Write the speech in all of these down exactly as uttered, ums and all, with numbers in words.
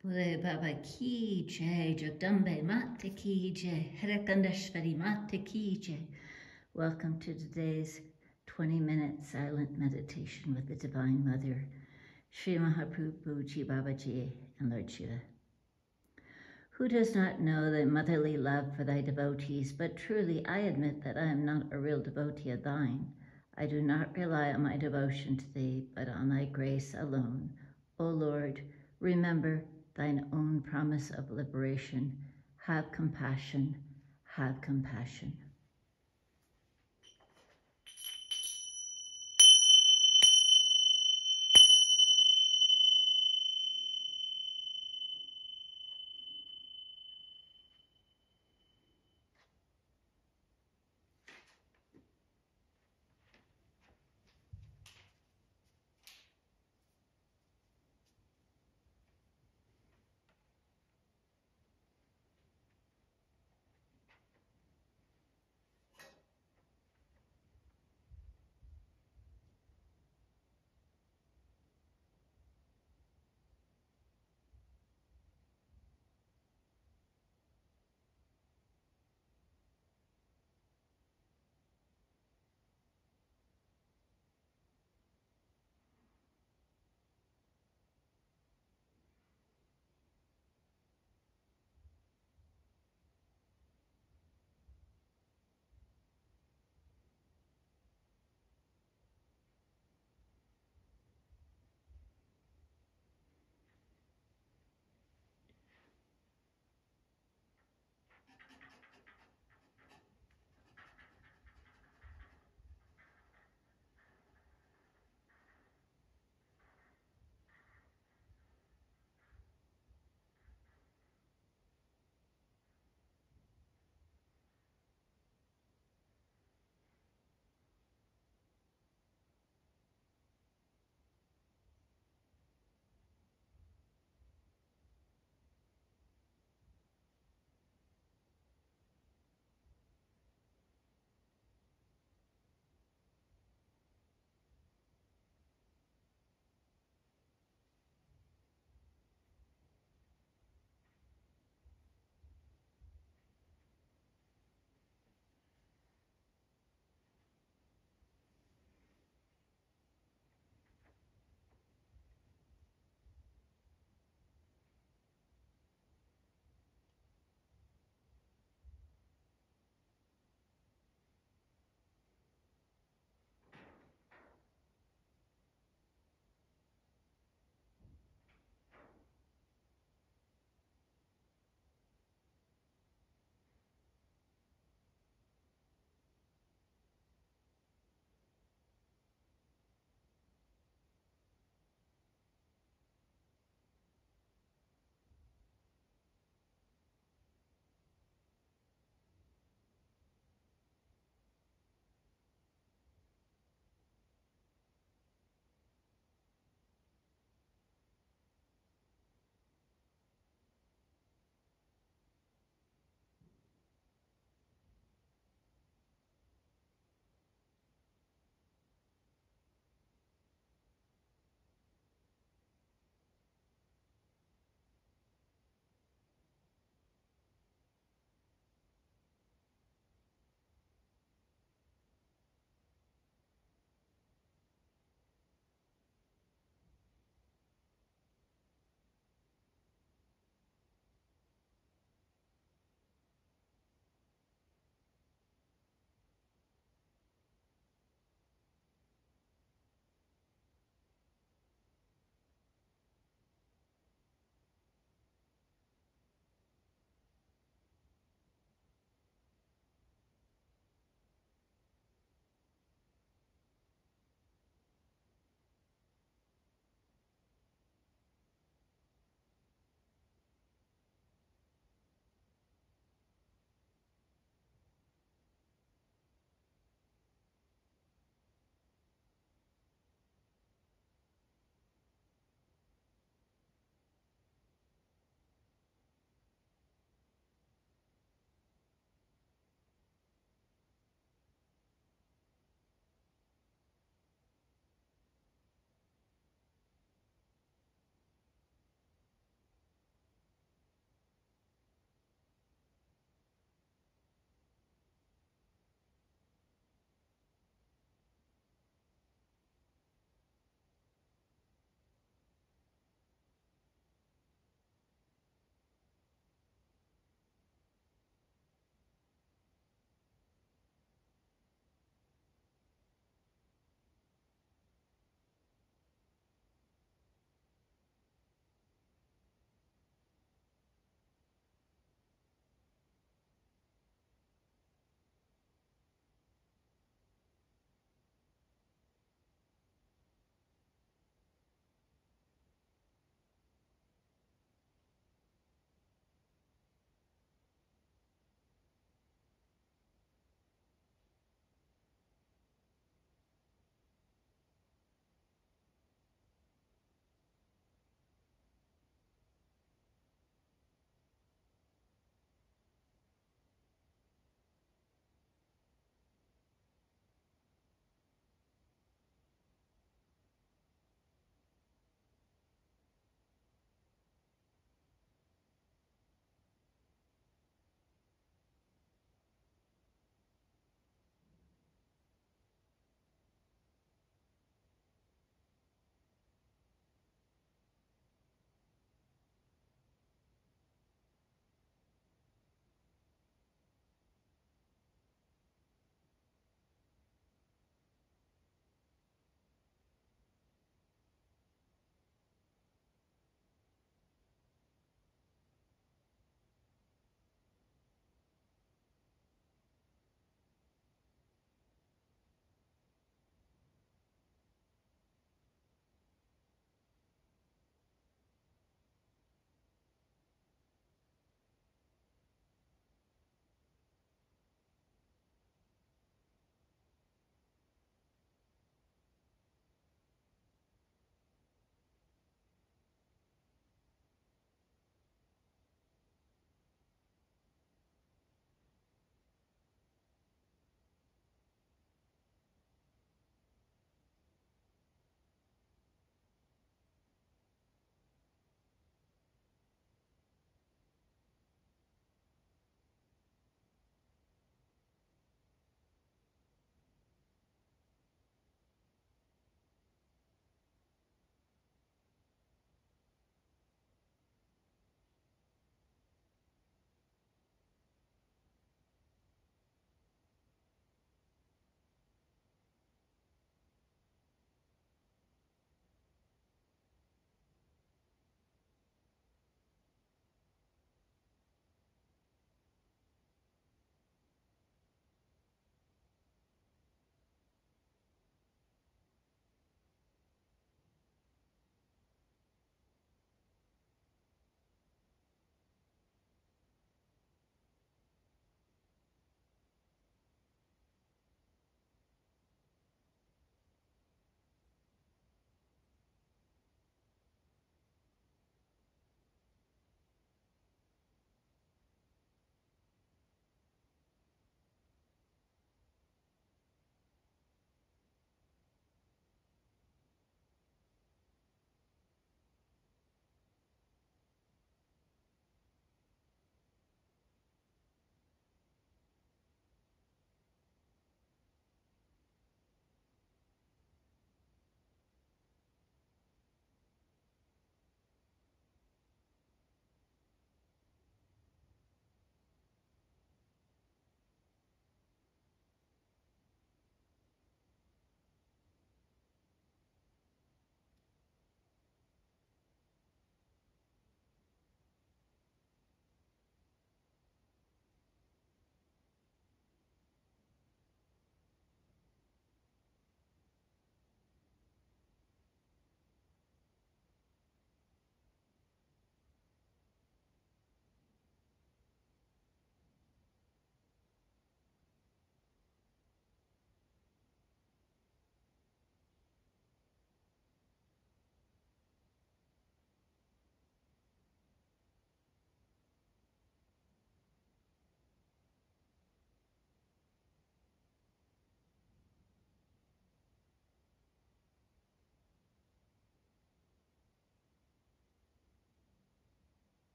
Bole Baba Ki Jai, Jagdambe Mate Ki Jai, Harakandashvari Mate Ki Jai. Welcome to today's twenty minute silent meditation with the Divine Mother, Sri Mahaprabhu Ji Babaji and Lord Shiva. Who does not know the motherly love for thy devotees, but truly I admit that I am not a real devotee of thine. I do not rely on my devotion to thee, but on thy grace alone. O Lord, remember thine own promise of liberation. Have compassion, have compassion.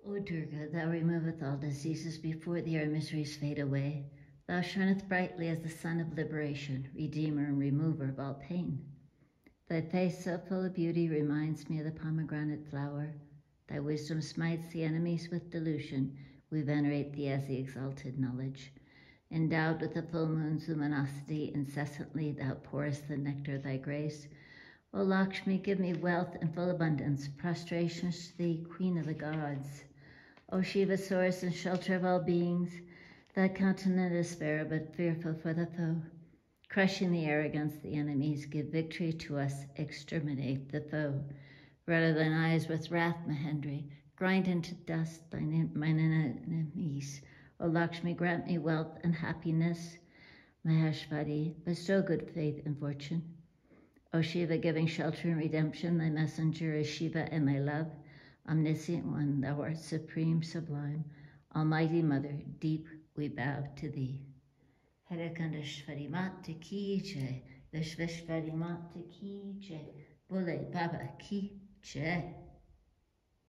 O Durga, thou removeth all diseases, before thee our miseries fade away. Thou shineth brightly as the sun of liberation, redeemer and remover of all pain. Thy face so full of beauty reminds me of the pomegranate flower. Thy wisdom smites the enemies with delusion. We venerate thee as the exalted knowledge. Endowed with the full moon's luminosity, incessantly thou pourest the nectar of thy grace. O Lakshmi, give me wealth and full abundance, prostrations to thee, queen of the gods. O Shiva, source and shelter of all beings, thy countenance is fair, but fearful for the foe. Crushing the arrogance of the enemies, give victory to us, exterminate the foe. Rather than eyes with wrath, Mahendri, grind into dust thine, mine enemies. O Lakshmi, grant me wealth and happiness. Maheshwari, bestow good faith and fortune. O Shiva, giving shelter and redemption, thy messenger is Shiva and my love. Omniscient one, thou art supreme, sublime. Almighty Mother, deep we bow to thee. Hare Kandashvari Mata Ki Jai, Vishveshvari Mata Ki Jai, Bole Baba Ki Jai.